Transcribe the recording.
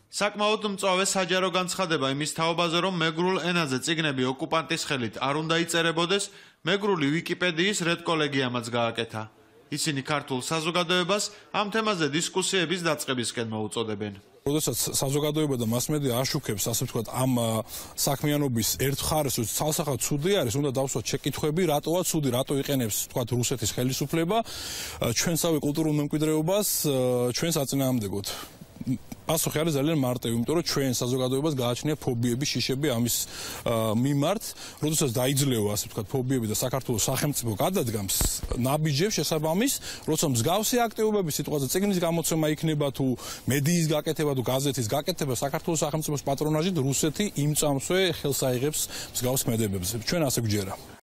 საკმაოდ მწვავე საჯარო განცხადება იმის თაობაზე, რომ მეგრულ ენაზე წიგნები ოკუპანტის ხელით არ უნდა იწერებოდეს, მეგრული ვიკიპედიის რედკოლეგიამაც გააკეთა. ისინი ქართულ საზოგადოებას ამ თემაზე დისკუსიების დაწყებისკენ მოუწოდებენ. როდესაც საზოგადოება და მასმედია აშუქებს, ასე ვთქვათ, ამ საქმიანობის ერთ მხარეს, რომ ცალსახად ცუდი არის, უნდა დავსვათ შეკითხვები, რატოა ცუდი, რატო იყენებს, ვთქვათ, რუსეთის ხელისუფლება ჩვენსავე კულტურულ მემკვიდრეობას ჩვენს აწინააღმდეგოთ. პასუხი არის ძალიან მარტივი, იმიტომ რომ ჩვენ საზოგადოებას გააჩნია ფობიები, შიშები ამის მიმართ, როდესაც დაიძლევა, ასე ვთქვათ, ფობიები და საქართველოს სახელმწიფო გადადგამს ნაბიჯებს შესაბამის, როცა მსგავსი აქტივობები სიტყვაზე წიგნის გამოცემა იქნება თუ მედიის გაკეთება თუ გაზეთის გაკეთება საქართველოს სახელმწიფოს პატრონაჟით რუსეთი იმ წამსვე ხელს აიღებს მსგავს ქმედებებს. ჩვენ ასე გვჯერა.